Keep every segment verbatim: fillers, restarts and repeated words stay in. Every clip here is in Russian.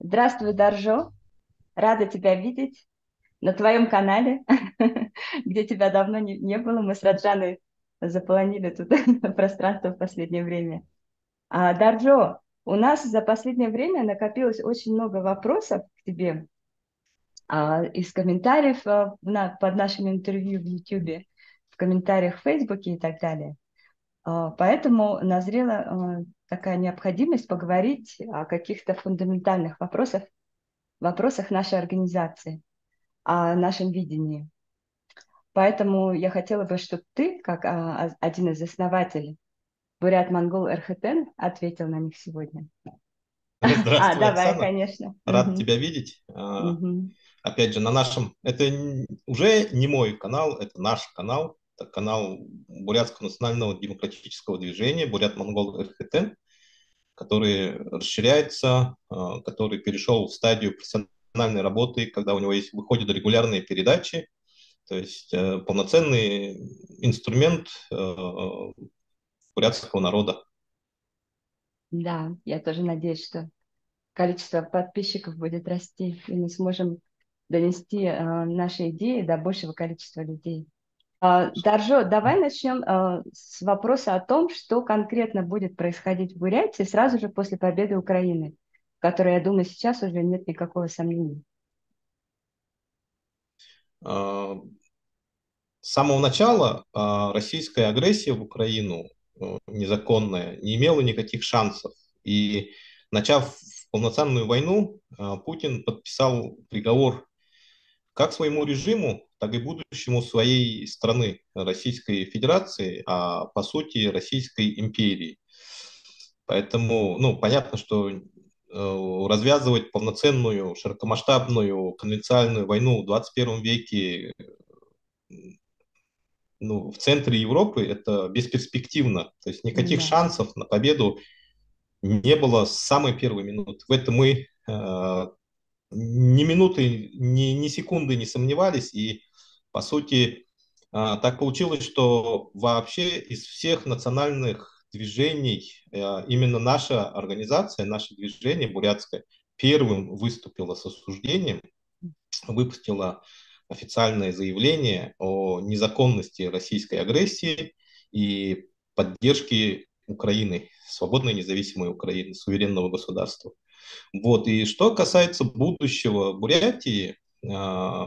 Здравствуй, Даржо. Рада тебя видеть на твоем канале, где тебя давно не, не было. Мы с Раджаной заполонили тут пространство в последнее время. А, Даржо, у нас за последнее время накопилось очень много вопросов к тебе а, из комментариев а, на- под нашим интервью в Ютубе, в комментариях в Фейсбуке и так далее. А, Поэтому назрела а, такая необходимость поговорить о каких-то фундаментальных вопросах, вопросах нашей организации, о нашем видении. Поэтому я хотела бы, чтобы ты, как а, а- один из основателей Бурят-Монгол эр ха тэ эн, ответил на них сегодня. А, Здравствуй, давай, Оксана. конечно. Рад Мгм. тебя видеть. А, Мгм. Опять же, на нашем... Это н- уже не мой канал, это наш канал. Это канал Бурятского национального демократического движения Бурят-Монгол эр ха тэ эн, который расширяется, а, который перешел в стадию профессиональной работы, когда у него есть, выходят регулярные передачи, то есть э, полноценный инструмент э, бурятского народа. Да, я тоже надеюсь, что количество подписчиков будет расти, и мы сможем донести а, наши идеи до большего количества людей. А, Даржо, давай начнем а, с вопроса о том, что конкретно будет происходить в Бурятии сразу же после победы Украины, в которой, я думаю, сейчас уже нет никакого сомнения. А, С самого начала а, российская агрессия в Украину э, незаконная не имела никаких шансов. И начав полноценную войну, а, Путин подписал приговор как своему режиму, так и будущему своей страны, Российской Федерации, а по сути Российской империи. Поэтому, ну, понятно, что э, развязывать полноценную, широкомасштабную, конвенциальную войну в двадцать первом веке, ну, в центре Европы это бесперспективно. То есть никаких Да. шансов на победу не было с самой первой минуты. В этом мы э, ни минуты, ни, ни секунды не сомневались. И, по сути, э, так получилось, что вообще из всех национальных движений э, именно наша организация, наше движение бурятское первым выступило с осуждением, выпустила официальное заявление о незаконности российской агрессии и поддержке Украины, свободной независимой Украины, суверенного государства. Вот. И что касается будущего Бурятии, а,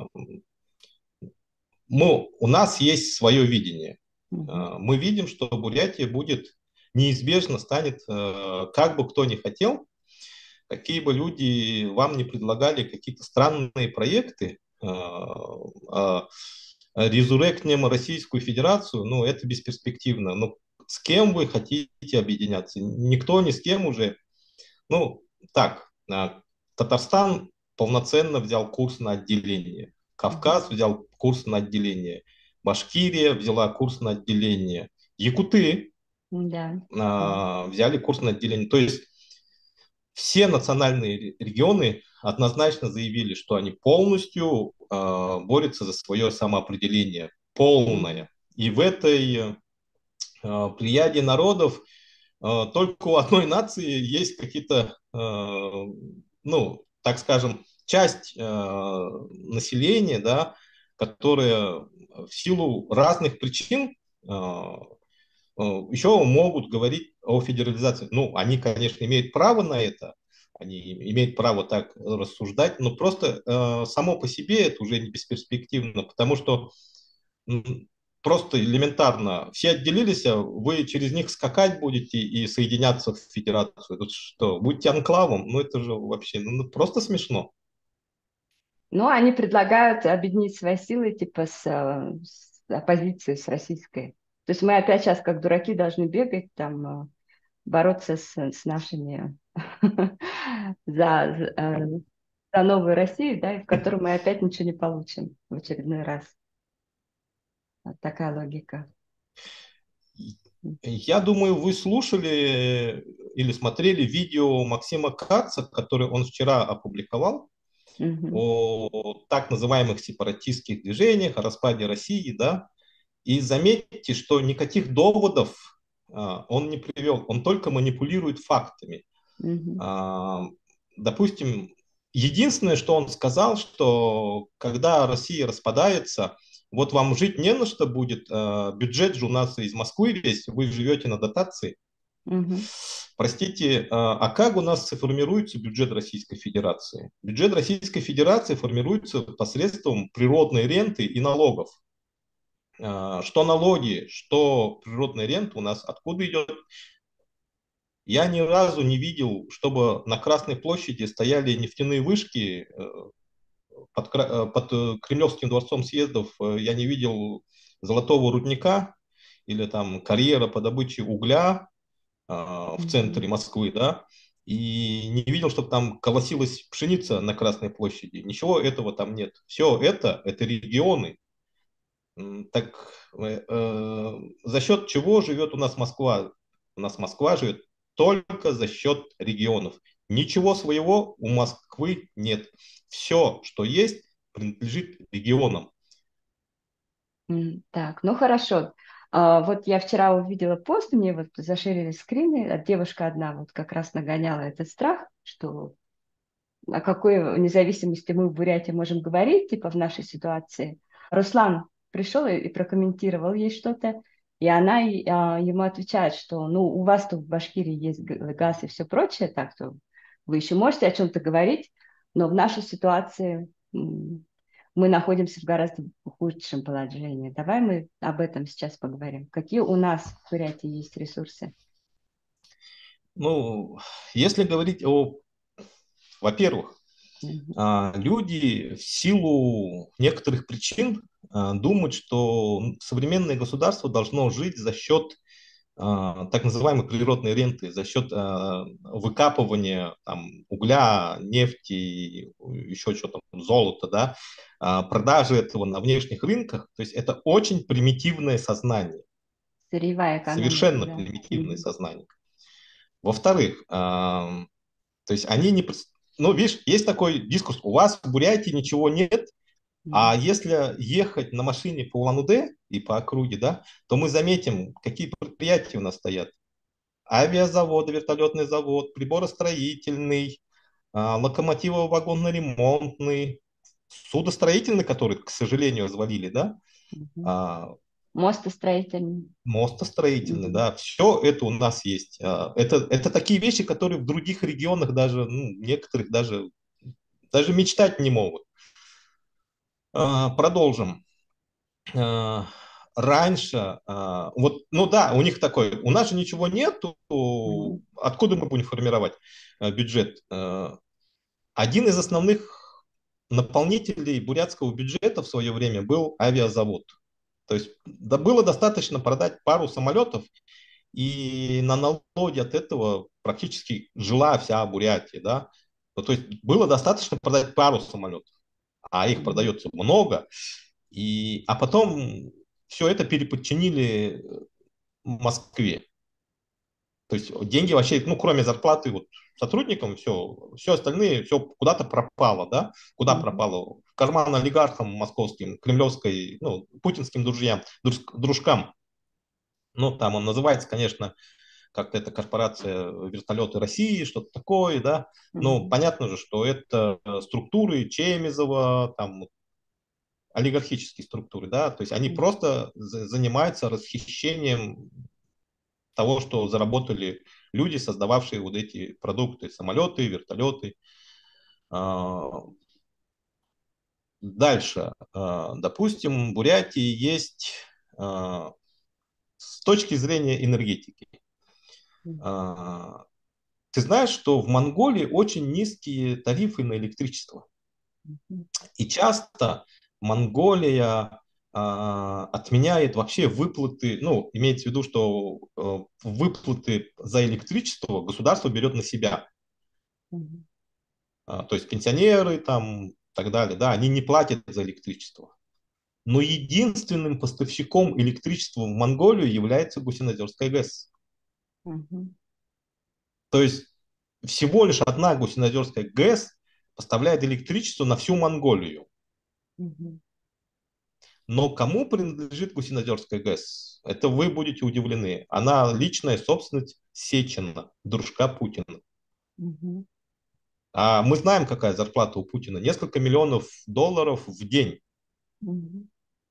мы, у нас есть свое видение. Мгм. А, Мы видим, что Бурятия будет неизбежно станет, а, как бы кто ни хотел, какие бы люди вам не предлагали какие-то странные проекты, а, а, резуректнем Российскую Федерацию, ну, это бесперспективно. Ну, с кем вы хотите объединяться? Никто ни с кем уже. Ну, так, а, Татарстан полноценно взял курс на отделение. Мгм. Кавказ взял курс на отделение. Башкирия взяла курс на отделение. Якуты Да. Мгм. а, взяли курс на отделение. То есть все национальные регионы однозначно заявили, что они полностью э, борются за свое самоопределение, Мгм. полное. И в этой э, плеяде народов э, только у одной нации есть какие-то, э, ну, так скажем, часть э, населения, да, которая в силу разных причин э, э, еще могут говорить о федерализации. Ну, они, конечно, имеют право на это, они имеют право так рассуждать, но просто э, само по себе это уже не бесперспективно, потому что м, просто элементарно все отделились, а вы через них скакать будете и соединяться в федерацию. Тут что, будете анклавом? Ну, это же вообще ну, ну, просто смешно. Ну, они предлагают объединить свои силы, типа, с, э, с оппозицией, с российской. То есть мы опять сейчас, как дураки, должны бегать, там, э, бороться с, с нашими за, э, за новую Россию, да, и в которой мы опять ничего не получим в очередной раз. Вот такая логика. Я думаю, вы слушали или смотрели видео Максима Каца, которое он вчера опубликовал, Мгм. о так называемых сепаратистских движениях, о распаде России, да, и заметьте, что никаких доводов а, он не привел, он только манипулирует фактами. Мгм. А, допустим, единственное, что он сказал, что когда Россия распадается, вот вам жить не на что будет, э, бюджет же у нас из Москвы весь, вы живете на дотации. Мгм. Простите, э, а как у нас формируется бюджет Российской Федерации? Бюджет Российской Федерации формируется посредством природной ренты и налогов. Э, Что налоги, что природная рента у нас откуда идет? Я ни разу не видел, чтобы на Красной площади стояли нефтяные вышки э, под, Кра- э, под э, Кремлевским дворцом съездов. э, Я не видел золотого рудника или там карьера по добыче угля э, в центре Мгм. Москвы, да, и не видел, чтобы там колосилась пшеница на Красной площади. Ничего этого там нет. Все это, это регионы. М, Так э, э, за счет чего живет у нас Москва? У нас Москва живет только за счет регионов. Ничего своего у Москвы нет. Все, что есть, принадлежит регионам. М, Так, ну хорошо. А, вот я вчера увидела пост, мне вот зашерили скрины, а девушка одна вот как раз нагоняла этот страх, что о какой независимости мы в Бурятии можем говорить, типа в нашей ситуации. Руслан пришел и, и прокомментировал ей что-то, и она и, а, ему отвечает, что ну у вас тут в Башкирии есть г- газ и все прочее, так что вы еще можете о чем-то говорить, но в нашей ситуации м, мы находимся в гораздо худшем положении. Давай мы об этом сейчас поговорим. Какие у нас в Бурятии есть ресурсы? Ну, если говорить о, во-первых, Мгм. а, люди в силу некоторых причин а, думают, что современное государство должно жить за счет а, так называемой природной ренты, за счет а, выкапывания там, угля, нефти, еще что-то, золота, да, а, продажи этого на внешних рынках. То есть это очень примитивное сознание, Сырьевая экономика, совершенно да. примитивное Мгм. сознание. Во-вторых, а, то есть они не... пред- Ну, видишь, есть такой дискурс, у вас в Бурятии ничего нет, а Мгм. если ехать на машине по Улан-Удэ и по округе, да, то мы заметим, какие предприятия у нас стоят. Авиазавод, вертолетный завод, приборостроительный, а, локомотиво-вагонно-ремонтный, судостроительный, который, к сожалению, развалили, да, Мгм. а, Мостостроительный. мостостроительный, Мгм. да, все это у нас есть. А, Это, это такие вещи, которые в других регионах даже, ну, некоторых даже, даже мечтать не могут. А, Продолжим. А, Раньше, а, вот, ну да, у них такой, у нас же ничего нету, Мгм. откуда мы будем формировать а, бюджет? А, Один из основных наполнителей бурятского бюджета в свое время был авиазавод. То есть да, было достаточно продать пару самолетов, и на налоге от этого практически жила вся Бурятия. Да? Ну, то есть было достаточно продать пару самолетов, а их Мгм. продается много. И, а потом все это переподчинили Москве. То есть деньги вообще, ну, кроме зарплаты вот, сотрудникам, все, все остальные, все куда-то пропало, да? Куда Мгм. пропало? В карман олигархам московским, кремлевской, ну, путинским друзьям, друж- дружкам. Ну, там он называется, конечно, как-то это корпорация вертолеты России, что-то такое, да. Но Мгм. понятно же, что это структуры Чемизова, там, олигархические структуры, да. То есть они Мгм. просто за- занимаются расхищением того, что заработали люди, создававшие вот эти продукты, самолеты, вертолеты. А, Дальше, а, допустим, в Бурятии есть а, с точки зрения энергетики. а, Ты знаешь, что в Монголии очень низкие тарифы на электричество. Мгм. И часто Монголия а, отменяет вообще выплаты, ну, имеется в виду, что э, выплаты за электричество государство берет на себя. Мгм. А, то есть пенсионеры там и так далее, да, они не платят за электричество. Но единственным поставщиком электричества в Монголию является Гусиноозерская ГЭС. Мгм. То есть всего лишь одна Гусиноозерская ГЭС поставляет электричество на всю Монголию. Мгм. Но кому принадлежит Гусиноозерская ГЭС? Это вы будете удивлены. Она личная собственность Сечина, дружка Путина. Мгм. А мы знаем, какая зарплата у Путина. Несколько миллионов долларов в день. Мгм.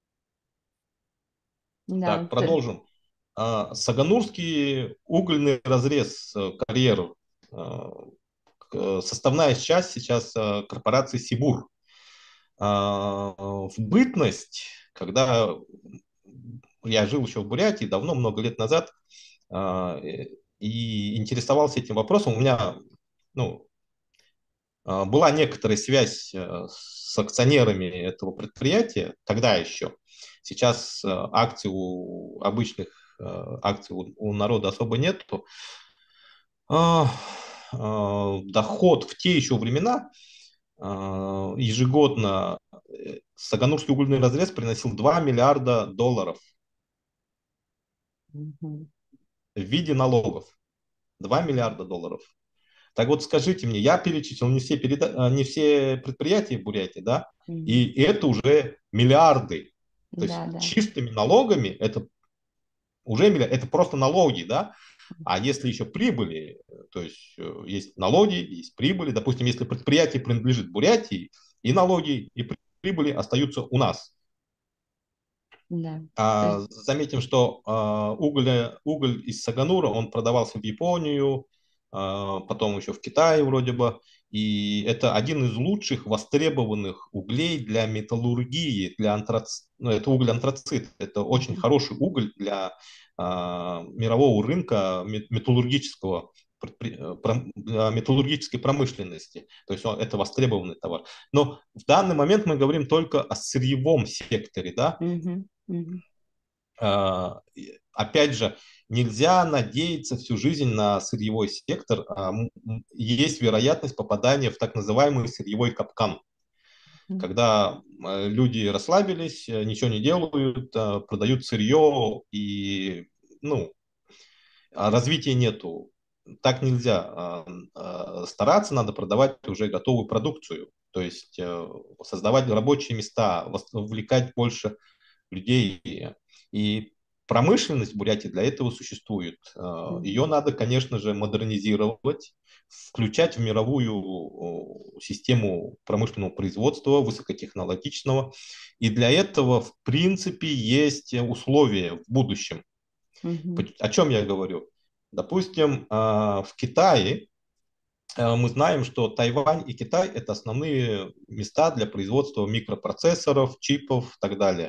Да, Так, т- продолжим. А, Саганурский угольный разрез, э, карьер, э, к- составная часть сейчас э, корпорации Сибур. А, В бытность, когда я жил еще в Бурятии давно, много лет назад, а, э, и интересовался этим вопросом, у меня, ну, а, была некоторая связь э, с акционерами этого предприятия, тогда еще. Сейчас э, акций у обычных э, акций у, у народа особо нету. А, а, Доход в те еще времена а, ежегодно э, Саганурский угольный разрез приносил два миллиарда долларов Мгм. в виде налогов. Два миллиарда долларов. Так вот, скажите мне, я перечислил не все, переда... а, не все предприятия в Бурятии, да, Мгм. и это уже миллиарды. То Да, есть да. чистыми налогами это уже миллиарды, это просто налоги, да. А если еще прибыли, то есть э, есть налоги, есть прибыли, допустим, если предприятие принадлежит Бурятии, и налоги, и прибыли остаются у нас. Да. То А, есть, заметим, что а, уголь, уголь из Саганура, он продавался в Японию, а, потом еще в Китае вроде бы. И это один из лучших востребованных углей для металлургии, для антрацит. Ну, это уголь антрацит. Это очень мгм. хороший уголь для а, мирового рынка мет- металлургического предпри- э, пром- для металлургической промышленности. То есть он, это востребованный товар. Но в данный момент мы говорим только о сырьевом секторе, да. Мгм. Мгм. А, и Опять же, нельзя надеяться всю жизнь на сырьевой сектор. А, м, м, Есть вероятность попадания в так называемый сырьевой капкан, Мгм. когда э, люди расслабились, э, ничего не делают, э, продают сырье и, ну, а развития нету. Так нельзя. А, а, Стараться надо продавать уже готовую продукцию, то есть э, создавать рабочие места, вос- вовлекать больше людей. И промышленность в Бурятии для этого существует. Э, Ее Мгм. надо, конечно же, модернизировать, включать в мировую э, систему промышленного производства, высокотехнологичного. И для этого, в принципе, есть условия в будущем. Мгм. О чем я говорю? Допустим, э, в Китае э, мы знаем, что Тайвань и Китай – это основные места для производства микропроцессоров, чипов и так далее.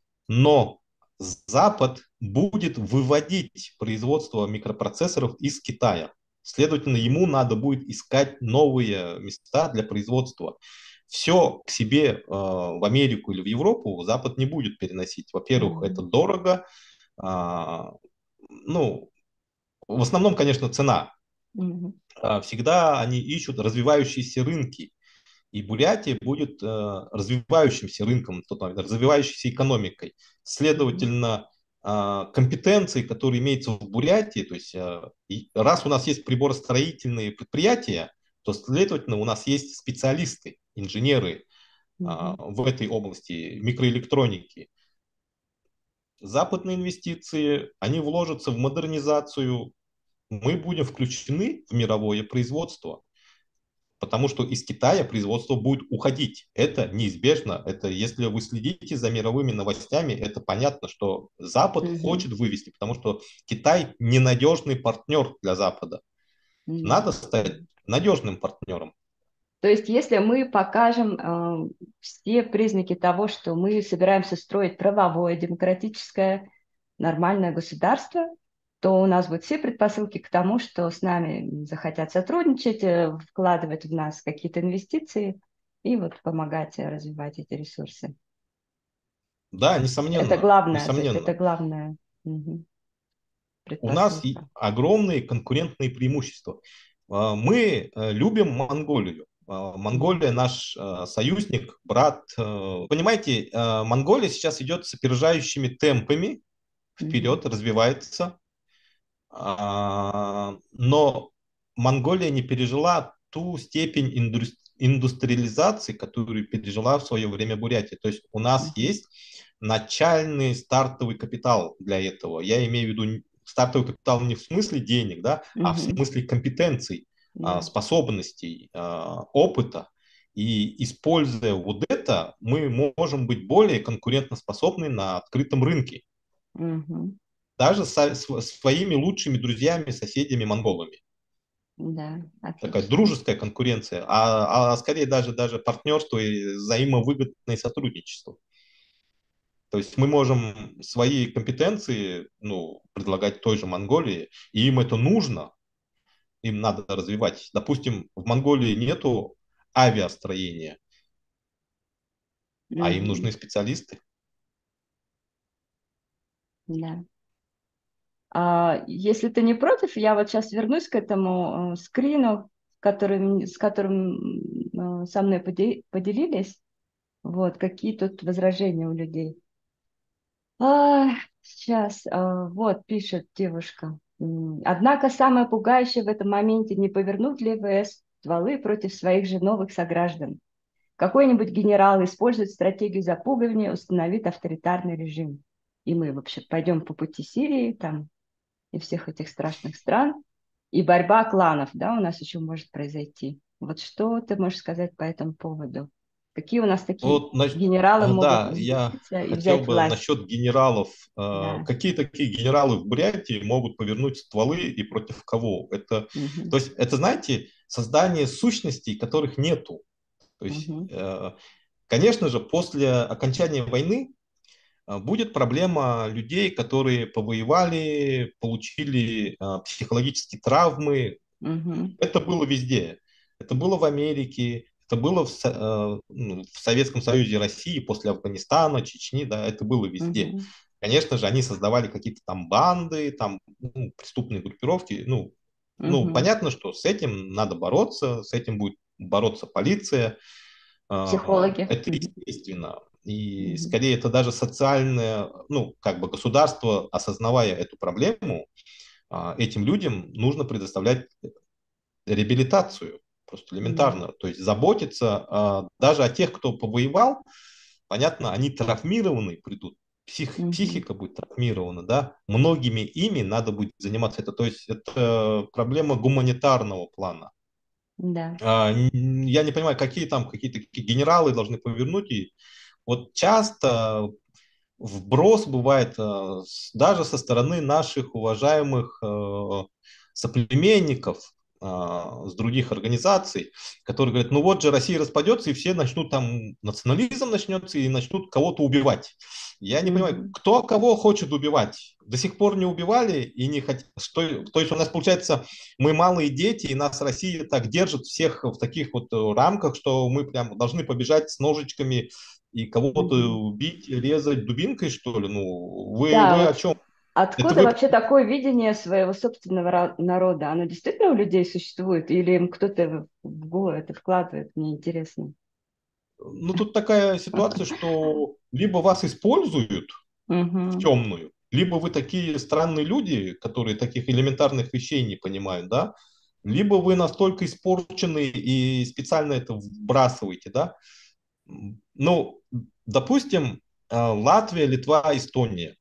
Но Запад будет выводить производство микропроцессоров из Китая. Следовательно, ему надо будет искать новые места для производства. Все к себе э, в Америку или в Европу Запад не будет переносить. Во-первых, это Мгм. дорого. А, ну, в основном, конечно, цена. Мгм. А, всегда они ищут развивающиеся рынки. И Бурятия будет э, развивающимся рынком, развивающейся экономикой. Мгм. Следовательно, э, компетенции, которые имеются в Бурятии, то есть э, и раз у нас есть приборостроительные предприятия, то, следовательно, у нас есть специалисты, инженеры э, Мгм. в этой области микроэлектроники. Западные инвестиции, они вложатся в модернизацию, мы будем включены в мировое производство. Потому что из Китая производство будет уходить. Это неизбежно. Это, если вы следите за мировыми новостями, это понятно, что Запад Мгм. хочет вывести, потому что Китай ненадежный партнер для Запада. Да. Надо стать надежным партнером. То есть, если мы покажем э, все признаки того, что мы собираемся строить правовое, демократическое, нормальное государство, то у нас будут все предпосылки к тому, что с нами захотят сотрудничать, э, вкладывать в нас какие-то инвестиции и вот помогать э, развивать эти ресурсы. Да, Это несомненно, главное, то есть это несомненно. главная мгм, У нас предпосылка. и огромные конкурентные преимущества. А, Мы э, любим Монголию. А, Мгм. Монголия наш э, союзник, брат. Э, Понимаете, э, Монголия сейчас идет с опережающими темпами Мгм. вперед, развивается. А, Но Монголия не пережила ту степень индус- индустриализации, которую пережила в свое время Бурятия. То есть у нас Мгм. есть начальный стартовый капитал для этого. Я имею в виду стартовый капитал не в смысле денег, да, а в Мгм. смысле компетенций. да. способностей, опыта. И используя вот это, мы можем быть более конкурентоспособны на открытом рынке. Мгм. Даже со своими лучшими друзьями, соседями, монголами. Да, Такая отлично. дружеская конкуренция, а, а скорее даже, даже партнерство и взаимовыгодное сотрудничество. То есть мы можем свои компетенции, ну, предлагать той же Монголии, и им это нужно, им надо развивать. Допустим, в Монголии нету авиастроения, а им Мгм. нужны специалисты. Да. А, если ты не против, я вот сейчас вернусь к этому э, скрину, который, с которым м, э, со мной поде- поделились. Вот, какие тут возражения у людей. А, сейчас, а, вот, пишет девушка. М, Однако самое пугающее в этом моменте не повернут ли ВС стволы против своих же новых сограждан. Какой-нибудь генерал использует стратегию запугивания, установит авторитарный режим. И мы вообще пойдем по пути Сирии там, и всех этих страшных стран. И борьба кланов, да, у нас еще может произойти. Вот что ты можешь сказать по этому поводу? Какие у нас такие Вот, нач- генералы э, могут да, я взбеситься и хотел взять бы власть? насчет генералов. э, Да. Какие такие генералы в Бурятии могут повернуть стволы и против кого? Это, Мгм. то есть, это, знаете, создание сущностей, которых нету. То есть, Мгм. э, конечно же, после окончания войны э, будет проблема людей, которые повоевали, получили э, психологические травмы. Мгм. Это было везде. Это было в Америке, это было в, Со- э, ну, в Советском Союзе и России после Афганистана, Чечни, да, это было везде. Мгм. Конечно же, они создавали какие-то там банды, там ну, преступные группировки. Ну, ну, Мгм. понятно, что с этим надо бороться, с этим будет бороться полиция. А, Психологи. Это Мгм. естественно. И Мгм. скорее это даже социальное, ну, как бы государство, осознавая эту проблему, а, этим людям нужно предоставлять реабилитацию, просто Да. элементарно. То есть заботиться а, даже о тех, кто повоевал, понятно, они травмированы придут, псих, Мгм. психика будет травмирована, да, многими ими надо будет заниматься. Это, то есть это проблема гуманитарного плана. Да. А, н- я не понимаю, какие там какие-то какие генералы должны повернуть. И вот часто вброс бывает э, с- даже со стороны наших уважаемых э, соплеменников э, с других организаций, которые говорят, ну вот же Россия распадется, и все начнут там, национализм начнется, и начнут кого-то убивать. Я не понимаю, Мгм. кто кого хочет убивать. До сих пор не убивали и не хотят. Что, то есть у нас получается, мы малые дети, и нас Россия так держит всех в таких вот э, рамках, что мы прям должны побежать с ножичками и кого-то Мгм. убить, резать дубинкой, что ли? Ну, вы, Да, вы о вот чем? Это откуда вы... вообще такое видение своего собственного ра- народа? Оно действительно у людей существует? Или им кто-то в в голову это вкладывает? Мне интересно. Ну, тут такая ситуация, что либо вас используют в Мгм. темную, либо вы такие странные люди, которые таких элементарных вещей не понимают, да, либо вы настолько испорчены и специально это вбрасываете, да. Ну, допустим, э, Латвия, Литва, Эстония.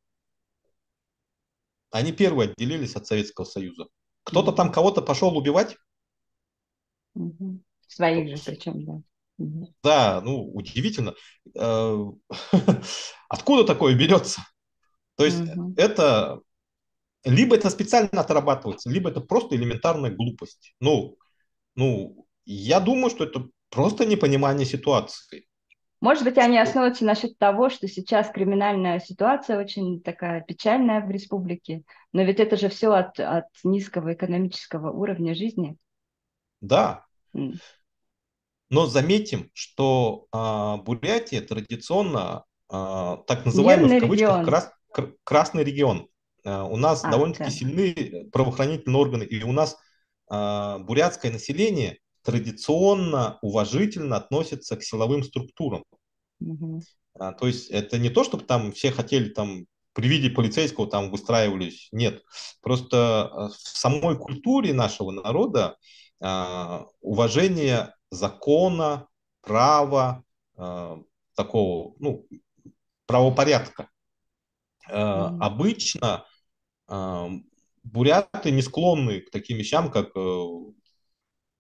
Они первые отделились от Советского Союза. Кто-то там Мгм. кого-то пошел убивать? Мгм. Своих же причем, да. Мгм. Да, ну, удивительно. Э, Откуда такое берется? То есть Мгм. это либо это специально отрабатывается, либо это просто элементарная глупость. Ну, ну, я думаю, что это просто непонимание ситуации. Может быть, они Что, основываются насчет того, что сейчас криминальная ситуация очень такая печальная в республике, но ведь это же все от, от низкого экономического уровня жизни. да, М. но заметим, что а, Бурятия традиционно а, так называемый в Мирный кавычках регион. крас- кр- красный регион. А, у нас А, довольно-таки да. сильны правоохранительные органы, и у нас а, бурятское население традиционно уважительно относится к силовым структурам. Мгм. А, то есть это не то, чтобы там все хотели там при виде полицейского там выстраивались. Нет. Просто а, в самой культуре нашего народа а, уважение закона, права, а, такого, ну, правопорядка. А, Мгм. обычно а, буряты не склонны к таким вещам, как э,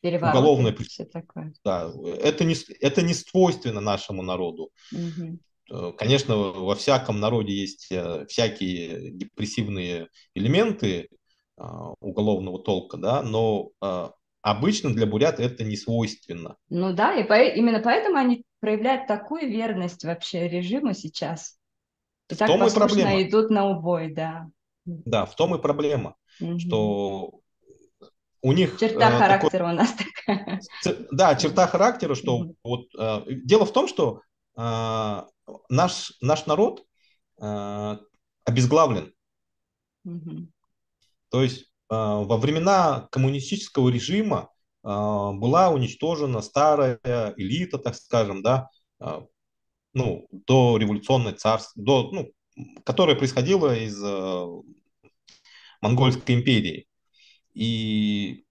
уголовное Перевороты, преследование. все такое. Да, это не, это не свойственно нашему народу. Мгм. Э, Конечно, во всяком народе есть э, всякие депрессивные элементы а, уголовного толка, да, но а, обычно для бурят это не свойственно. Ну да, и по- именно поэтому они проявляют такую верность вообще режиму сейчас. И В так том и послушно проблема. идут на убой, да. Да, в том и проблема, Мгм. что у них Черта э, такой, характера у нас такая. ц- да, Да. черта характера, что Мгм. вот э, дело в том, что э, наш, наш народ э, обезглавлен. Мгм. То есть э, во времена коммунистического режима э, была уничтожена старая элита, так скажем, да, э, ну, до революционной царства, до, ну, которая происходила из э, Монгольской империи. И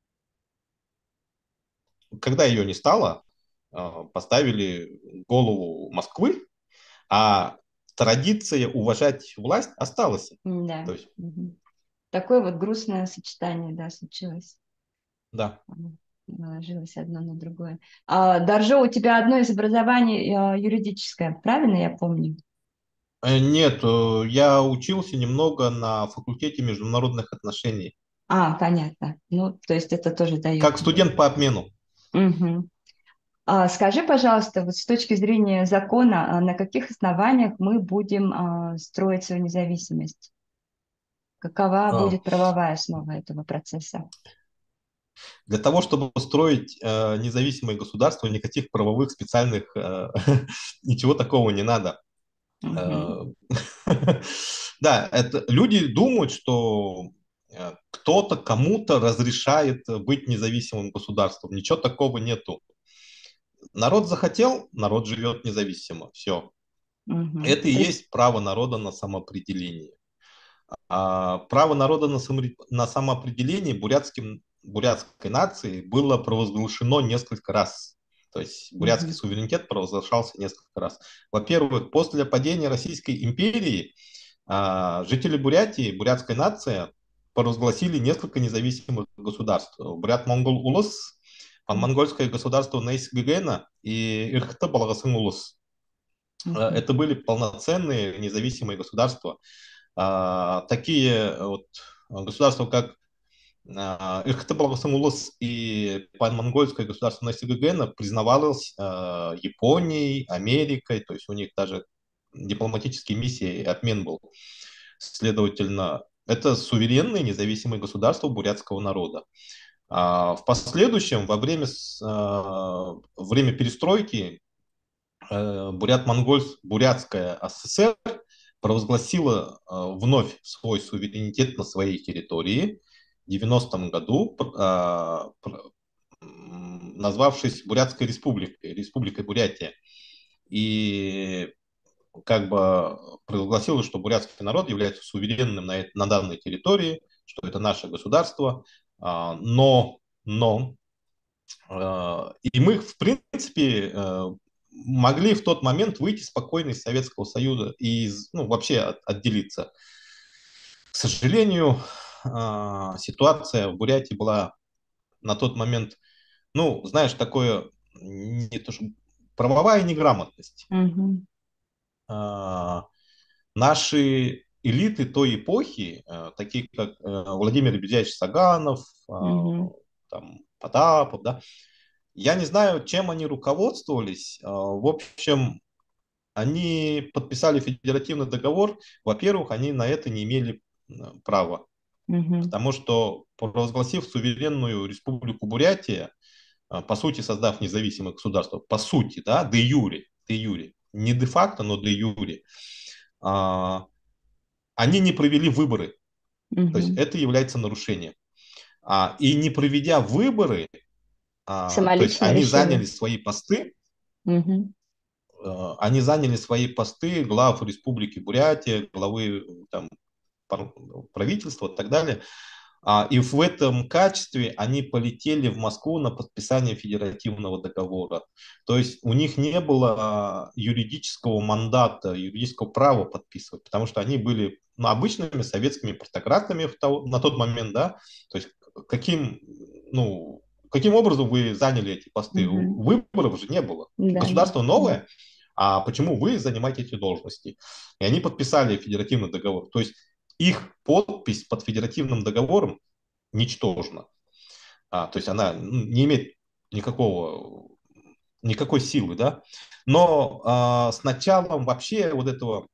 когда ее не стало, э, поставили голову Москвы, а традиция уважать власть осталась. То Да. есть, Мгм. Такое вот грустное сочетание, да, случилось. да. Ага. Наложилось одно на другое. А, Даржо, у тебя одно из образований а, юридическое, правильно я помню? Э, Нет, э, я учился немного на факультете международных отношений, А, понятно. Ну, то есть это тоже дает как тебе. студент по обмену. Мгм. А, скажи, пожалуйста, вот с точки зрения закона, а, на каких основаниях мы будем а, строить свою независимость? Какова Э, будет правовая основа этого процесса? Для того, чтобы строить э, независимое государство, никаких правовых специальных э, ничего такого не надо. Мгм. Э, Да, это люди думают, что э, кто-то кому-то разрешает быть независимым государством. Ничего такого нету. Народ захотел, народ живет независимо. Все. Мгм. Это и То есть, есть право народа на самоопределение. А право народа на, саморе- на самоопределение бурятским, бурятской нации было провозглашено несколько раз. То есть бурятский мгм, суверенитет провозглашался несколько раз. Во-первых, после падения Российской империи а, жители Бурятии, бурятская нация, провозгласили несколько независимых государств. Бурят-Монгол-Улус, панмонгольское государство Нейс-Гыгена и Ирхта-Балагасан-Улус. Э, мгм, Это были полноценные независимые государства. А, такие вот государства, как а, Ирхта-Балагасан-Улус и панмонгольское государство Нейс-Гыгена признавалось а, Японией, Америкой, то есть у них даже дипломатические миссии, обмен был. Следовательно, это суверенные независимые государства бурятского народа. А в последующем, во время, с- а, время перестройки, э, Бурят-Монгольс, Бурятская ССР провозгласила а, вновь свой суверенитет на своей территории в девяностом году, а, пр- м, назвавшись Бурятской республикой, Республикой Бурятия. И как бы провозгласила, что бурятский народ является суверенным на, на данной территории, что это наше государство, а, но, но а, и мы, в принципе, э, могли в тот момент выйти спокойно из Советского Союза и из- ну, вообще от- отделиться. К сожалению, а, ситуация в Бурятии была на тот момент, ну, знаешь, такое не то, что правовая неграмотность. мгм, А, Наши элиты той эпохи, э, такие как э, Владимир Бедяевич Саганов, э, мгм, там, Потапов, да, я не знаю, чем они руководствовались. Э, В общем, они подписали федеративный договор. Во-первых, они на это не имели э, права, мгм, потому что, провозгласив суверенную республику Бурятия, э, по сути, создав независимое государство, по сути, да, де юре, де юре, не де-факто, но де юре, а, они не провели выборы. То есть мгм. это является нарушением. А, и не проведя выборы, а, то есть Самолично они заняли решили. свои посты, Мгм, э, они заняли свои посты глав Республики Бурятия, главы там, пар- правительства и так далее. А, и в этом качестве они полетели в Москву на подписание федеративного договора. То есть у них не было а, юридического мандата, юридического права подписывать, потому что они были ну, обычными советскими протократами в того- на тот момент, да, то есть каким, ну, каким образом вы заняли эти посты? Мгм. Выборов же не было. Да, да. Государство новое, а почему вы занимаете эти должности? И они подписали федеративный договор. То есть их подпись под федеративным договором ничтожна. А, то есть она ну, не имеет никакого, никакой силы, да. Но а, с началом вообще вот этого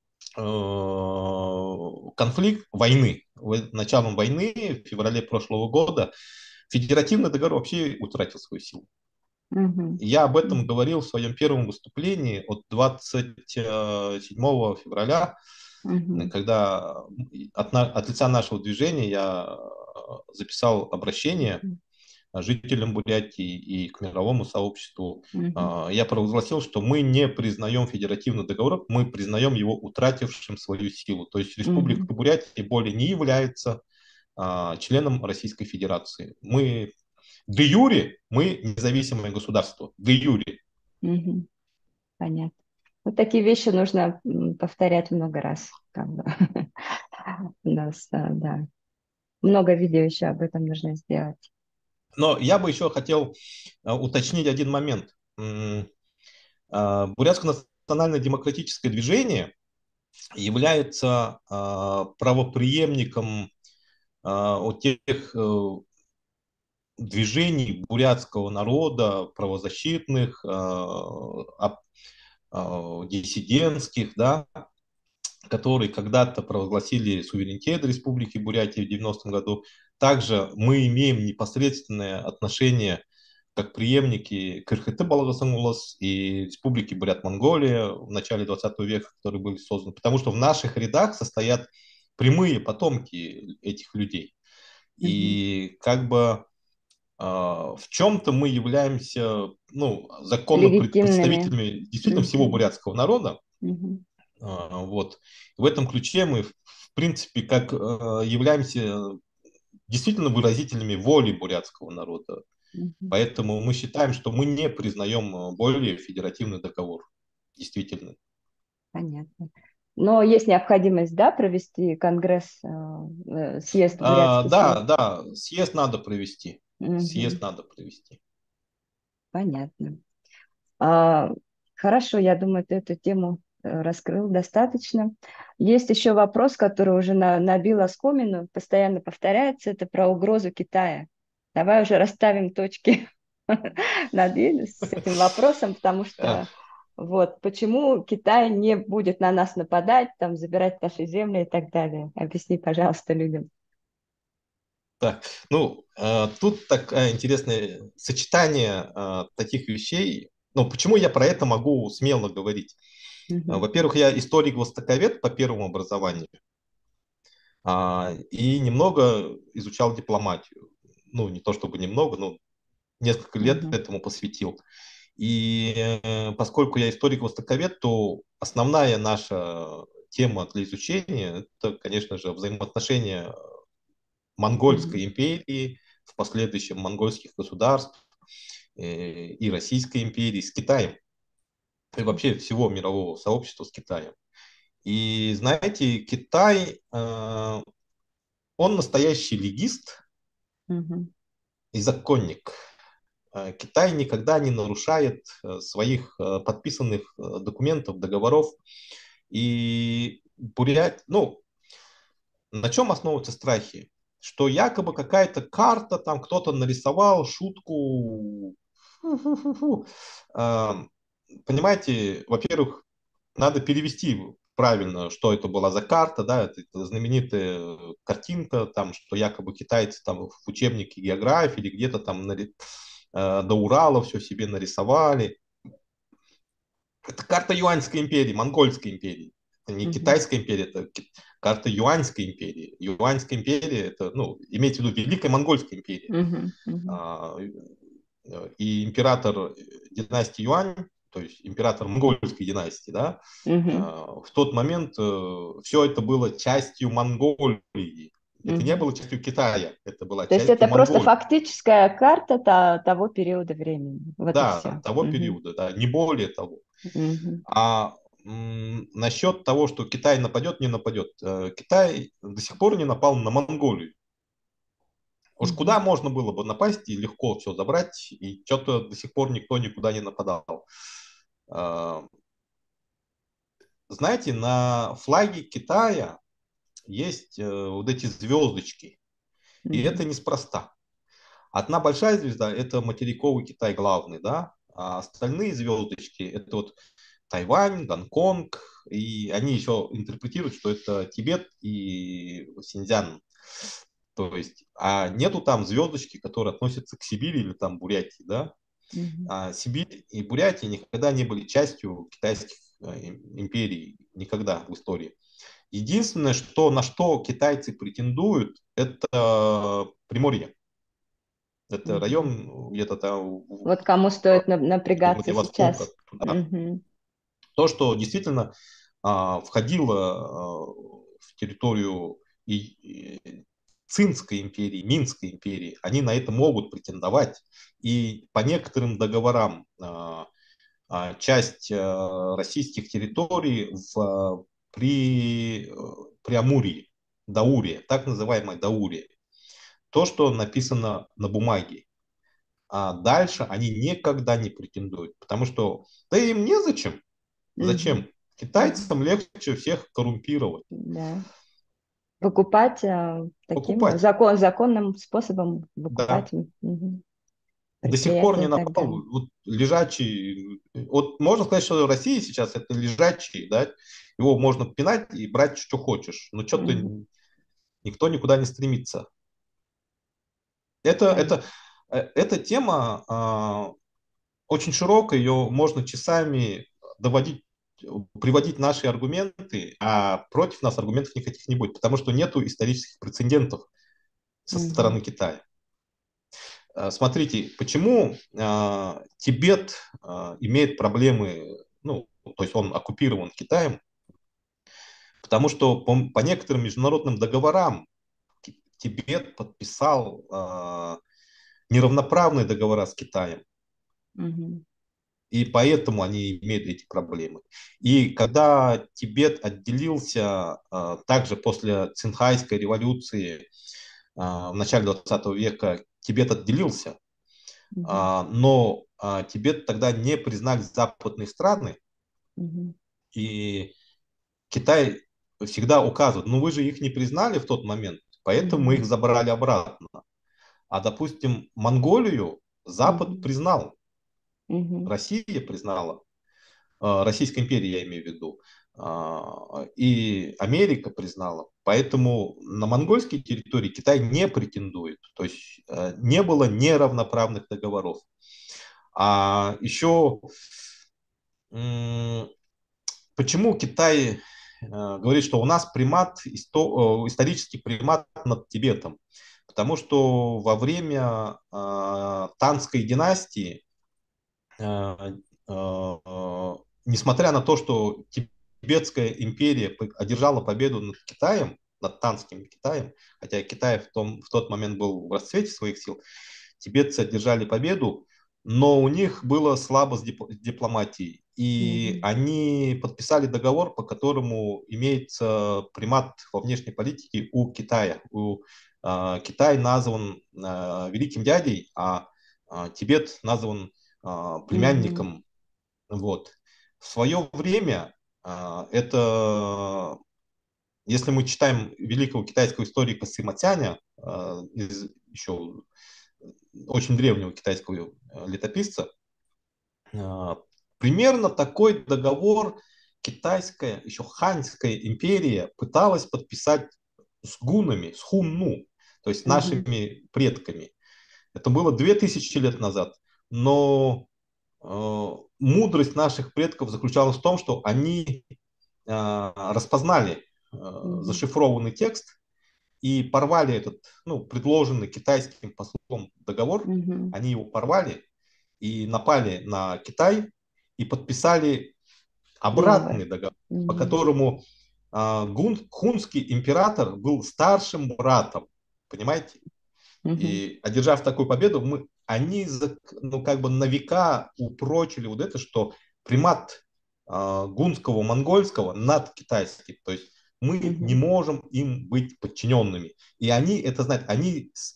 э, конфликт войны, в- началом войны в феврале прошлого года федеративный договор вообще утратил свою силу. Мгм. Я об этом Мгм. говорил в своем первом выступлении от двадцать седьмого февраля, Мгм. когда от, на- от лица нашего движения я э, записал обращение жителям Бурятии и к мировому сообществу. Мгм. А, Я провозгласил, что мы не признаем федеративный договор, мы признаем его утратившим свою силу. То есть Мгм. Республика Бурятия более не является а, членом Российской Федерации. Мы де юре, мы независимое государство. Де юре. Мгм. Понятно. Вот такие вещи нужно м, повторять много раз. Как бы. У нас, а, да, много видео еще об этом нужно сделать. Но я бы еще хотел а, уточнить один момент. М, а, Бурятское национальное демократическое движение является а, правопреемником а, от тех э, движений бурятского народа, правозащитных, а, а, а, диссидентских, да, которые когда-то провозгласили суверенитет Республики Бурятии в девяностом году. Также мы имеем непосредственное отношение как преемники КРХТ Балагасангулас и Республики Бурят-Монголия в начале двадцатого века, которые были созданы, потому что в наших рядах состоят прямые потомки этих людей. Мгм. И как бы а, в чем-то мы являемся ну, законными Легитимными. представителями действительно всего Мгм. бурятского народа. Мгм. А, Вот. В этом ключе мы, в принципе, как э, являемся действительно выразителями воли бурятского народа. Мгм. Поэтому мы считаем, что мы не признаем э, более федеративный договор. Действительно. Понятно. Но есть необходимость, да, провести конгресс, э, э, съезд, А, бурятский да, съезд. да, съезд надо провести. Мгм. Съезд надо провести. Понятно. А, хорошо, я думаю, ты эту тему э, раскрыл достаточно. Есть еще вопрос, который уже на, набил оскомину, постоянно повторяется, это про угрозу Китая. Давай уже расставим точки над «и» с этим вопросом, потому А, что вот почему Китай не будет на нас нападать, там, забирать наши земли и так далее. Объясни, пожалуйста, людям. Так, ну, э, тут такое интересное сочетание э, таких вещей. Ну, почему я про это могу смело говорить? Э, Мгм. Во-первых, я историк-востоковед по первому образованию, а, и немного изучал дипломатию. Ну, не то чтобы немного, но несколько лет Мгм. этому посвятил. И э, поскольку я историк-востоковед, то основная наша тема для изучения — это, конечно же, взаимоотношения Мгм. Монгольской империи, в последующем монгольских государств э, и Российской империи с Китаем, и вообще всего мирового сообщества с Китаем. И знаете, Китай, э, он настоящий легист Мгм. и законник. Э, Китай никогда не нарушает э, своих э, подписанных э, документов, договоров. И Бурят, ну, на чем основываются страхи? Что якобы какая-то карта, там кто-то нарисовал шутку. Фу-фу-фу-фу. А, Понимаете, во-первых, надо перевести правильно, что это была за карта, да, это, это знаменитая картинка, там, что якобы китайцы там в учебнике географии или где-то там нари- э, до Урала все себе нарисовали. Это карта Юаньской империи, Монгольской империи. Это не Мгм. Китайская империя, это ки- карта Юаньской империи. Юаньская империя — это, ну, имеется в виду Великая Монгольская империя. Мгм. Мгм. А, И император династии Юань, то есть император монгольской династии, да, Мгм. а, в тот момент все это было частью Монголии. Это не Мгм. было частью Китая, это была То есть частью это просто Монголии. фактическая карта та- того периода времени. Вот и Да, все. того Мгм. периода, да, не более того. Мгм. А м, насчет того, что Китай нападет, не нападет. Э, Китай до сих пор не напал на Монголию. Уж куда Мгм. можно было бы напасть и легко все забрать, и что-то до сих пор никто никуда не нападал. А, знаете, на флаге Китая есть э, вот эти звездочки, и это Мгм. неспроста. Одна большая звезда – это материковый Китай главный, да, а остальные звездочки – это вот Тайвань, Гонконг, и они еще интерпретируют, что это Тибет и Синьцзян. То есть, а нету там звездочки, которые относятся к Сибири или там Бурятии, да. Мгм. А Сибирь и Бурятия никогда не были частью китайских э, империй, никогда в истории. Единственное, что, на что китайцы претендуют, это Приморье. Это Мгм. район где-то там в Вот кому стоит на- в напрягаться Владивостока. сейчас. Туда. Мгм. То, что действительно а, входило а, в территорию и, и Цинской империи, Минской империи, они на это могут претендовать. И по некоторым договорам а, а, часть а, российских территорий в, а, при, э, Преамурье, Даурия, так называемая Даурия, то, что написано на бумаге. А дальше они никогда не претендуют, потому что да им незачем. Мгм. Зачем? Мгм. Китайцам легче всех коррумпировать, Да. Выкупать а, таким покупать. закон, законным способом выкупать Да. мгм, До сих пор предприятия не и так напал. далее. Вот лежачий. Вот можно сказать, что Россия сейчас это лежачий, да. Его можно пинать и брать, что хочешь. Но что-то Мгм. никто никуда не стремится. Это, Понятно. это, э, эта тема а, очень широкая, ее можно часами доводить, приводить наши аргументы, а против нас аргументов никаких не будет, потому что нету исторических прецедентов со Мгм. стороны Китая. Э, Смотрите, почему э, Тибет э, имеет проблемы, ну, то есть он оккупирован Китаем, потому что по, по некоторым международным договорам Тибет подписал э, неравноправные договора с Китаем. Мгм. И поэтому они имеют эти проблемы. И когда Тибет отделился, а, также после Цинхайской революции а, в начале двадцатого века, Тибет отделился, Мгм. а, но а, Тибет тогда не признали западные страны, Мгм. и Китай всегда указывает, ну вы же их не признали в тот момент, поэтому мы Мгм. их забрали обратно. А, допустим, Монголию Запад Мгм. признал, Мгм. Россия признала, а, Российской империи я имею в виду, а, и Америка признала. Поэтому на монгольские территории Китай не претендует. То есть э, не было неравноправных договоров. А еще почему Китай э, говорит, что у нас примат, исто- э, исторический примат над Тибетом? Потому что во время э, Танской династии э, э, несмотря на то, что Тибетская империя одержала победу над Китаем, над Танским Китаем, хотя Китай в, том, в тот момент был в расцвете своих сил, тибетцы одержали победу, но у них было слабо с дипломатией. И Мгм. они подписали договор, по которому имеется примат во внешней политике у Китая. У, э, Китай назван э, великим дядей, а э, Тибет назван э, Мгм. племянником. Вот. В свое время э, это, если мы читаем великого китайского историка Сыма Тяня, э, из еще очень древнего китайского э, летописца, э, примерно такой договор китайская, еще ханьская империя пыталась подписать с гунами, с хунну, то есть Мгм. нашими предками. Это было две тысячи лет назад. Но э, мудрость наших предков заключалась в том, что они э, распознали э, Мгм. зашифрованный текст и порвали этот, ну, предложенный китайским послом договор. Мгм. Они его порвали и напали на Китай и подписали Новое. обратный договор, по Мгм. которому э, гун, хунский император был старшим братом. Понимаете? Мгм. И одержав такую победу, мы, они ну, как бы на века упрочили вот это, что примат э, гунского, монгольского над китайским. То есть мы не Мгм. можем им быть подчиненными. И они это знают. Они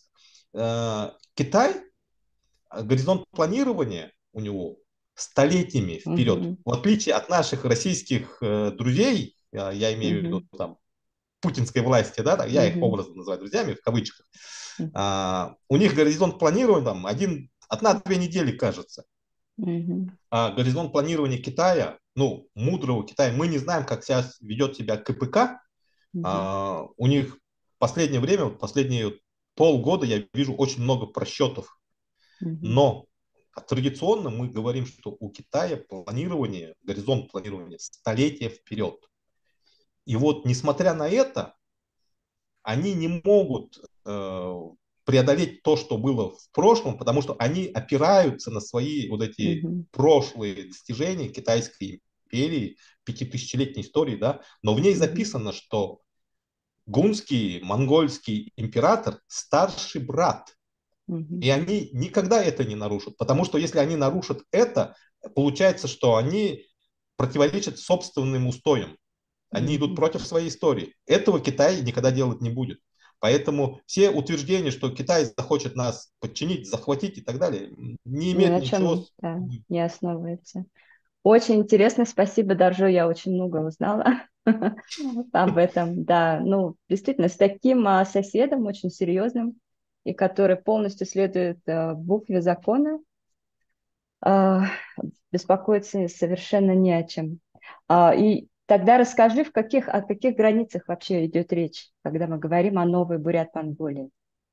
э, Китай, э, горизонт планирования у него столетиями вперед. Мгм. В отличие от наших российских э, друзей, я, я имею в виду Мгм. там путинской власти, да, так, я их Мгм. образно называю друзьями, в кавычках, а, у них горизонт планирования там один, одна-две недели, кажется. Мгм. А горизонт планирования Китая, ну, мудрого Китая, мы не знаем, как сейчас ведет себя КПК. Мгм. А, у них в последнее время, вот последние полгода я вижу очень много просчетов. Мгм. Но традиционно мы говорим, что у Китая планирование, горизонт планирования столетия вперед. И вот, несмотря на это, они не могут э, преодолеть то, что было в прошлом, потому что они опираются на свои вот эти Мгм. прошлые достижения Китайской империи, пятитысячелетней истории, да, но в ней Мгм. записано, что гунский, монгольский император старший брат, Мгм. и они никогда это не нарушат, потому что если они нарушат это, получается, что они противоречат собственным устоям. Они идут Мгм. против своей истории. Этого Китай никогда делать не будет. Поэтому все утверждения, что Китай захочет нас подчинить, захватить и так далее, не Ни имеет на ничего чем, с... да, не основывается. Очень интересно, спасибо, Даржо, я очень много узнала об этом. Да, ну, действительно, с таким а, соседом, очень серьезным, и который полностью следует а, букве закона, а, беспокоиться совершенно не о чем. А, и тогда расскажи, в каких, о каких границах вообще идет речь, когда мы говорим о новой Бурят-Монголии.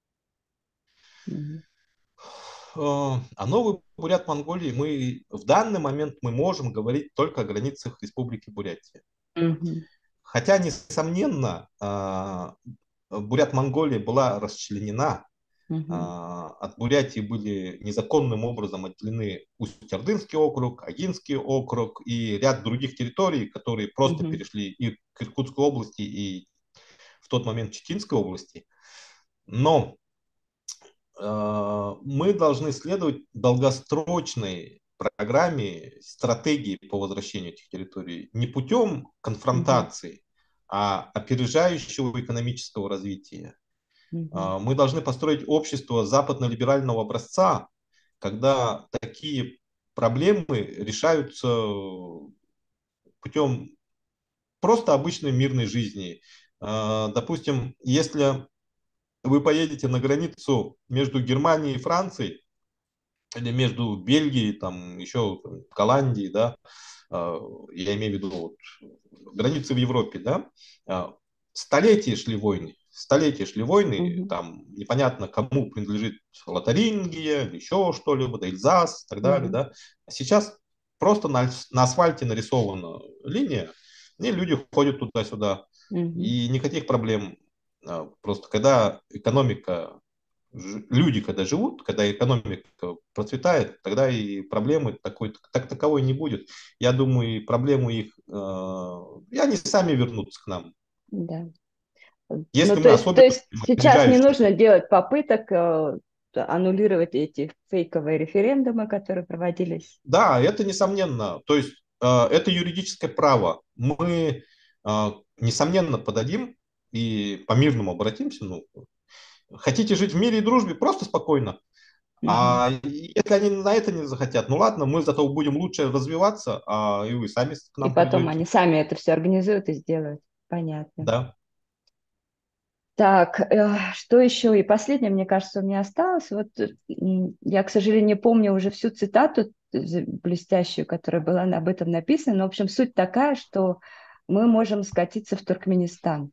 Мгм. Э, О новой Бурят-Монголии мы в данный момент мы можем говорить только о границах Республики Бурятия. Мгм. Хотя, несомненно, а, Бурят-Монголия была расчленена. Мгм. А, от Бурятии были незаконным образом отделены Усть-Ордынский округ, Агинский округ и ряд других территорий, которые просто Мгм. перешли и к Иркутской области, и в тот момент Читинской области. Но э, мы должны следовать долгосрочной программе, стратегии по возвращению этих территорий не путем Мгм. конфронтации, а опережающего экономического развития. Мгм. А, Мы должны построить общество западно-либерального образца, когда такие проблемы решаются путем просто обычной мирной жизни. А, Допустим, если вы поедете на границу между Германией и Францией, или между Бельгией, там еще Голландией, да, а, я имею в виду вот, границы в Европе, да, а, столетия шли войны, столетия шли войны, Мгм. там непонятно, кому принадлежит Лотарингия, или еще что-либо, да, Эльзас и так далее, Да. да. А сейчас просто на, на асфальте нарисована линия, и люди ходят туда-сюда, Мгм. и никаких проблем. А, Просто когда экономика ж- люди, когда живут, когда экономика процветает, тогда и проблемы такой, так таковой не будет. Я думаю, и проблемы их, э, и они сами вернутся к нам. Да. Ну, Если то мы есть, то особенно есть сейчас не опережающие. нужно делать попыток э, аннулировать эти фейковые референдумы, которые проводились. Да, это несомненно. То есть э, это юридическое право. Мы, э, несомненно, подадим и по-мирному обратимся. Ну, хотите жить в мире и дружбе, просто спокойно. Мгм. А если они на это не захотят, ну ладно, мы зато будем лучше развиваться, а и вы сами к И нам потом они придете. сами это все организуют и сделают. Понятно. Да. Так, э, что еще? И последнее, мне кажется, у меня осталось. Вот э, м, я, к сожалению, не помню уже всю цитату з- блестящую, которая была на- об этом написана. Но, в общем, суть такая, что мы можем скатиться в Туркменистан.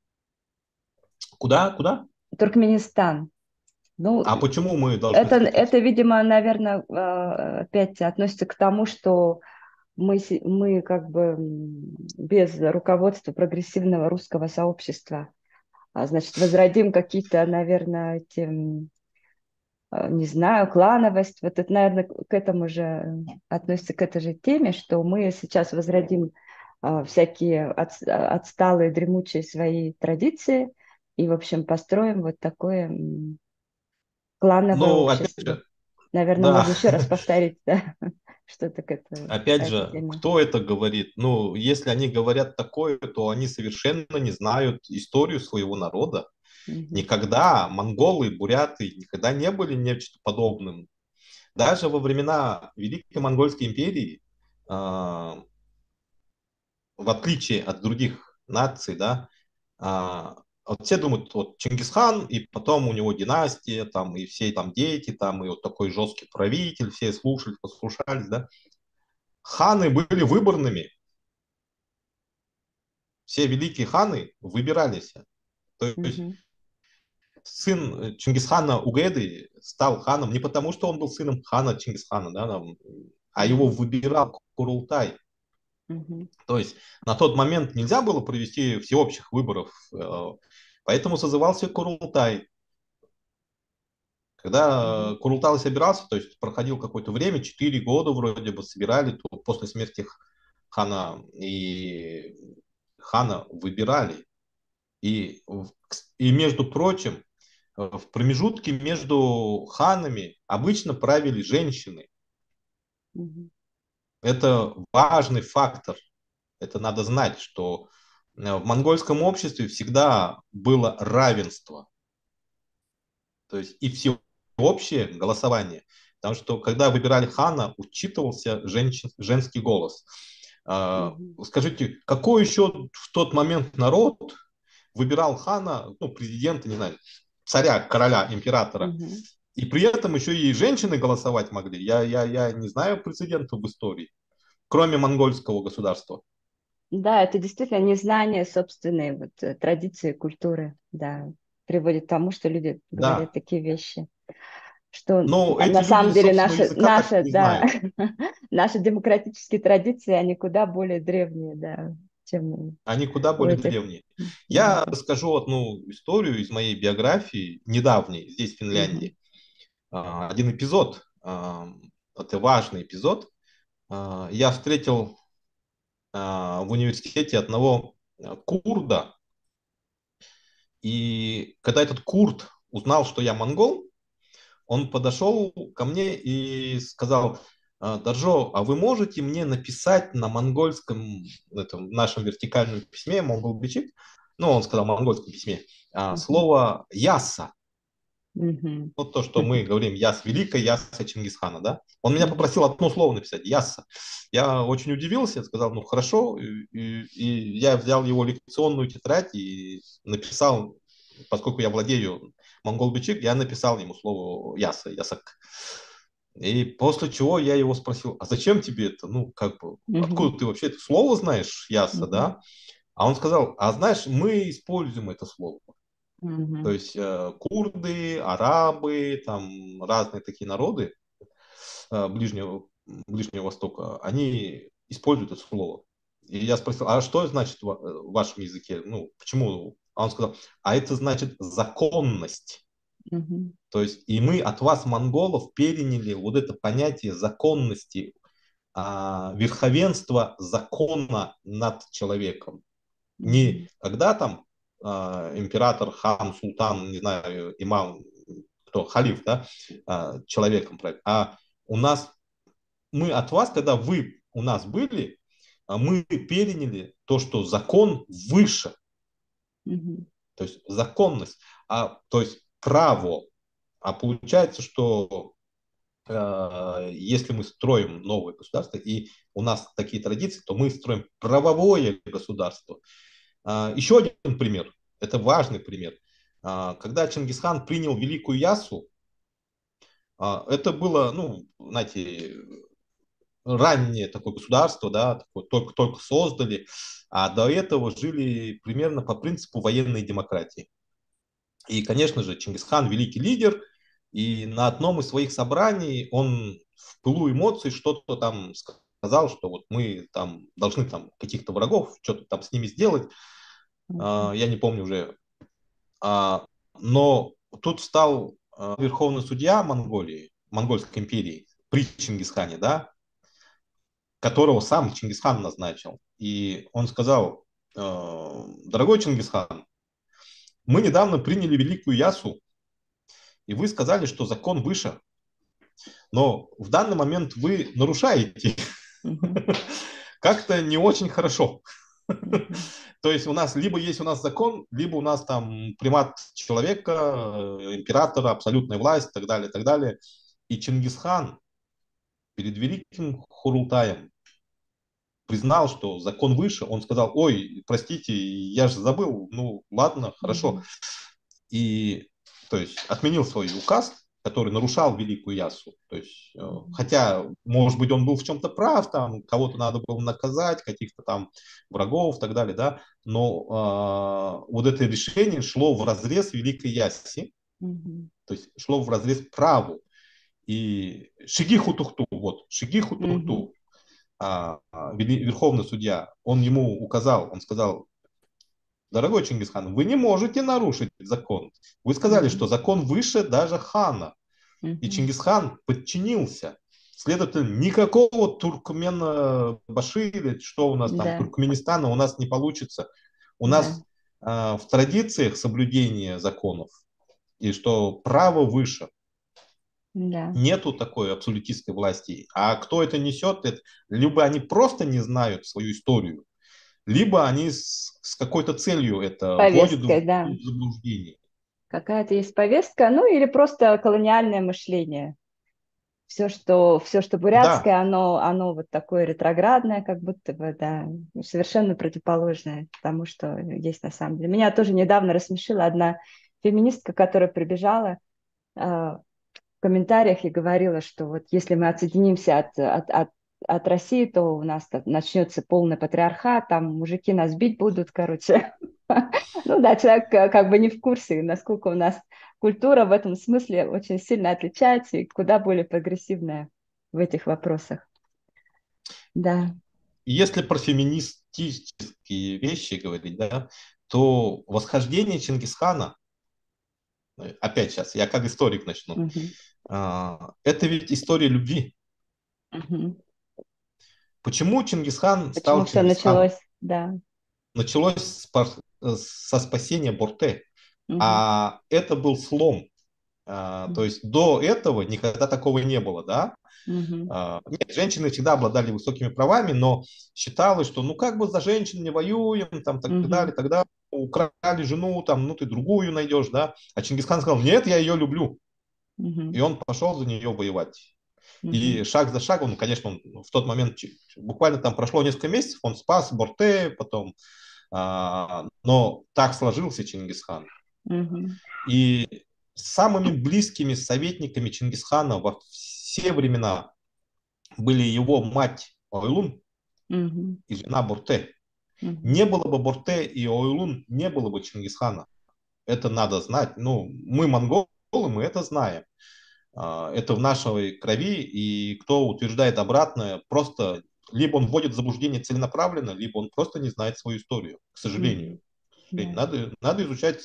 Куда? Куда? Туркменистан. Ну, А почему мы должны это, скатиться? это, видимо, наверное, э, опять относится к тому, что мы, се- мы как бы м, без руководства прогрессивного русского сообщества, а, значит, возродим какие-то, наверное, эти, м, э, не знаю, клановость. Вот это, наверное, к этому же э, относится к этой же теме, что мы сейчас возродим а, всякие отс- отсталые, дремучие свои традиции и, в общем, построим вот такое м, клановое Ну, опять общество. же, Наверное, да, можно еще раз повторить, да. Что так это Опять эта же, тема? кто это говорит? Ну, если они говорят такое, то они совершенно не знают историю своего народа. Мгм. Никогда монголы, буряты никогда не были нечто подобным. Даже во времена Великой Монгольской империи, а, в отличие от других наций, да, а, вот все думают, вот Чингисхан, и потом у него династия, там, и все там дети, там, и вот такой жесткий правитель, все слушались, послушались, да. Ханы были выборными, все великие ханы выбирались. То есть Мгм. сын Чингисхана Угеды стал ханом не потому, что он был сыном хана Чингисхана, да, там, а его Мгм. выбирал Курултай. Мгм. То есть на тот момент нельзя было провести всеобщих выборов, э, поэтому созывался Курултай. Когда Мгм. Курултай собирался, то есть проходил какое-то время, четыре года вроде бы собирали, то после смерти хана и хана выбирали. И, и между прочим, в промежутке между ханами обычно правили женщины. Мгм. Это важный фактор. Это надо знать, что в монгольском обществе всегда было равенство. То есть и всеобщее голосование. Потому что когда выбирали хана, учитывался женщин, женский голос. А, Мгм. скажите, какой еще в тот момент народ выбирал хана, ну, президента, не знаю, царя, короля, императора, Мгм. и при этом еще и женщины голосовать могли? Я, я, я не знаю прецедентов в истории, кроме монгольского государства. Да, это действительно незнание собственной вот, э, традиции, культуры, да, приводит к тому, что люди говорят Да. такие вещи, что Но на эти люди, самом деле собственно, наши, языка так наши, не да, знают. наши демократические традиции, они куда более древние, да, чем Они куда у более этих. древние. Я Да. расскажу одну историю из моей биографии, недавней, здесь, в Мгм. Финляндии. А, Один эпизод, а, это важный эпизод. А, Я встретил а, в университете одного а, курда, и когда этот курд узнал, что я монгол, он подошел ко мне и сказал: «А, Даржо, а вы можете мне написать на монгольском, этом, нашем вертикальном письме, монгол-бичик, ну, он сказал в монгольском письме, а, Мгм. слово «ясса». Мгм. Вот то, что мы говорим «яс великая», «ясса Чингисхана», да? Он меня Мгм. попросил одно слово написать «ясса». Я очень удивился, сказал: ну, хорошо, и, и- и я взял его лекционную тетрадь и написал, поскольку я владею монгол-бичик, я написал ему слово «ясса», «ясак». И после чего я его спросил: а зачем тебе это? Ну, как бы, Мгм. откуда ты вообще это слово знаешь, яса, Мгм. да? А он сказал: а знаешь, мы используем это слово. То Мгм. есть э, курды, арабы, там разные такие народы э, Ближнего, Ближнего Востока, они используют это слово. И я спросил: а что значит в, в вашем языке? Ну, почему? А он сказал: а это значит законность. Мгм. То есть и мы от вас, монголов, переняли вот это понятие законности, а, верховенства закона над человеком. Не Мгм. когда там а, император, хан, султан, не знаю, имам, кто, халиф, да, а, человеком правит, а у нас, мы от вас, когда вы у нас были, а, мы переняли то, что закон выше, Мгм. то есть законность, а, то есть право. А получается, что э, если мы строим новое государство, и у нас такие традиции, то мы строим правовое государство. А, Еще один пример, это важный пример. А, Когда Чингисхан принял Великую Яссу, а, это было, ну, знаете, раннее такое государство, да, такое, только, только создали, а до этого жили примерно по принципу военной демократии. И, конечно же, Чингисхан великий лидер, и на одном из своих собраний он в пылу эмоций что-то там сказал, что вот мы там должны там каких-то врагов, что-то там с ними сделать. Мгм. А, я не помню уже. А, но тут встал а, верховный судья Монголии, Монгольской империи при Чингисхане, да, которого сам Чингисхан назначил. И он сказал: «Э, дорогой Чингисхан, мы недавно приняли Великую Ясу, и вы сказали, что закон выше. Но в данный момент вы нарушаете Мгм. как-то не очень хорошо. Мгм. То есть у нас либо есть у нас закон, либо у нас там примат человека, э, императора, абсолютная власть и так далее, и так далее. И Чингисхан перед великим Хурултаем признал, что закон выше. Он сказал: ой, простите, я же забыл, ну ладно, хорошо. Мгм. И то есть отменил свой указ, который нарушал Великую Яссу. То есть, э, Мгм. хотя, может быть, он был в чем-то прав, там кого-то надо было наказать, каких-то там врагов и так далее, да, но э, вот это решение шло в разрез Великой Ясси, Мгм. то есть шло в разрез праву. И Шигиху Тухту, вот, Шигиху Мгм. Тухту, а, а, верховный судья, он ему указал, он сказал: дорогой Чингисхан, вы не можете нарушить закон. Вы сказали, что Мгм. закон выше даже хана. И Мгм. Чингисхан подчинился. Следовательно, никакого Туркмена Башири, что у нас там, Да, Туркменистана у нас не получится. У да, нас э, в традициях соблюдения законов, и что право выше. да. Нету такой абсолютистской власти. А кто это несет, это, либо они просто не знают свою историю, либо они с, с какой-то целью это вводят в Повесткой, да. заблуждение. Какая-то есть повестка, ну или просто колониальное мышление. Все, что, все, что Да, бурятское, оно, оно вот такое ретроградное, как будто бы, да, совершенно противоположное тому, что есть на самом деле. Меня тоже недавно рассмешила одна феминистка, которая прибежала э, в комментариях и говорила, что вот если мы отсоединимся от, от, от, от России, то у нас так начнется полный патриархат, там мужики нас бить будут, короче. Ну да, человек э, как бы не в курсе, насколько у нас культура в этом смысле очень сильно отличается и куда более прогрессивная в этих вопросах. Да. если про феминистические вещи говорить, да, то восхождение Чингисхана, э, опять сейчас, я как историк начну, Мгм. а, это ведь история любви. Мгм. Почему Чингисхан Почему стал все Чингисханом? началось? Да. Началось с пар- э, со спасения Борте, Мгм. а это был слом. А, то есть до этого никогда такого не было, да? Мгм. А, нет, женщины всегда обладали высокими правами, но считалось, что ну как бы за женщин не воюем, там так Мгм. далее, тогда украли жену, там, ну ты другую найдешь, да? А Чингисхан сказал: нет, я ее люблю. И Мгм. он пошел за нее воевать. И Мгм. шаг за шагом, ну, конечно, он в тот момент, буквально там прошло несколько месяцев, он спас Борте, потом, а, но так сложился Чингисхан. Мгм. И самыми близкими советниками Чингисхана во все времена были его мать Ойлун Мгм. и жена Борте. Мгм. Не было бы Борте и Ойлун, не было бы Чингисхана. Это надо знать. Ну, мы монголы, мы это знаем. А, Это в нашей крови, и кто утверждает обратное, просто либо он вводит в заблуждение целенаправленно, либо он просто не знает свою историю, к сожалению. Мгм. К сожалению. Да. Надо, надо изучать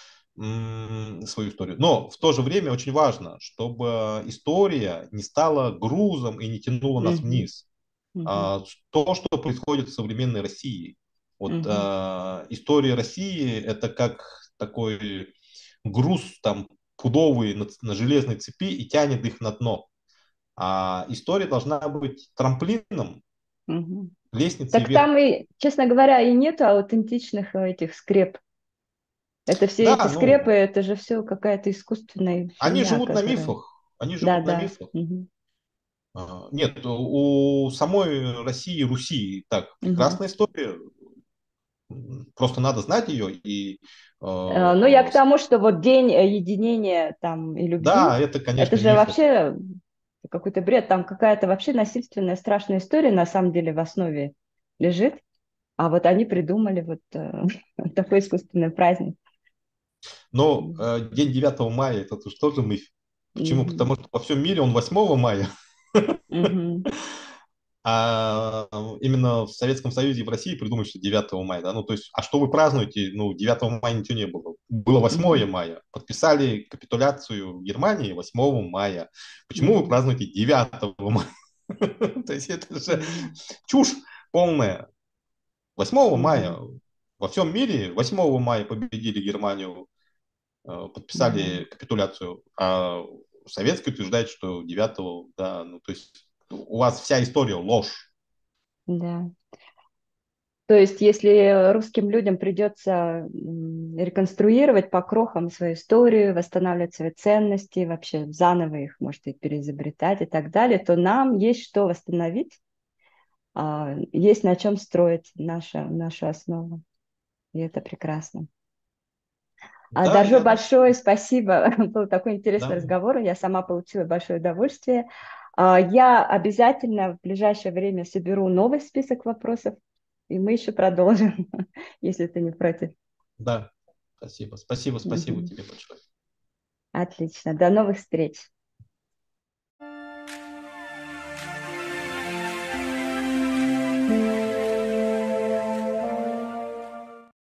м, свою историю. Но в то же время очень важно, чтобы история не стала грузом и не тянула нас Мгм. вниз. Мгм. А, То, что происходит в современной России. Вот Мгм. а, история России — это как такой груз там пудовый на, на железной цепи и тянет их на дно. А история должна быть трамплином, Мгм. лестницей Так вверх. там и, честно говоря, и нету аутентичных э, этих скреп. Это все эти Да, скрепы, ну, это же все какая-то искусственная они фигня, живут на которая... мифах. Они Да, живут на да. мифах. Мгм. А, Нет, у самой России, Руси так Мгм. прекрасная история. Просто надо знать ее. И Э, Ну, я э, к тому, что вот день э, единения там и любви, да, это, это конечно, же миф. Это, вообще какой-то бред, там какая-то вообще насильственная страшная история на самом деле в основе лежит, а вот они придумали вот э, такой искусственный праздник. но э, день девятого мая это тоже тоже миф. Почему? Мгм. Потому что во всем мире он восьмого мая. Мгм. А именно в Советском Союзе и в России придумали, что девятого мая. Да? Ну, то есть, а что вы празднуете? Ну, девятого мая ничего не было. Было восьмое Мгм. мая. Подписали капитуляцию в Германии восьмого мая. Почему вы Мгм. празднуете девятого мая? То есть, это же Мгм. чушь полная. Восьмого мая Мгм. во всем мире восьмого мая победили Германию, э, Да. подписали капитуляцию. А советский утверждает, что девятого, да, ну, то есть у вас вся история ложь. Да. То есть, если русским людям придется м, реконструировать по крохам свою историю, восстанавливать свои ценности, вообще заново их, может, и переизобретать и так далее, то нам есть что восстановить, а, есть на чем строить нашу, нашу основу. И это прекрасно. А, Да, Доржу я думаю, большое спасибо. Был такой интересный да, разговор. Я сама получила большое удовольствие. А, Я обязательно в ближайшее время соберу новый список вопросов, и мы еще продолжим, если ты не против. да, спасибо, спасибо, спасибо Мгм. тебе большое. Отлично. До новых встреч.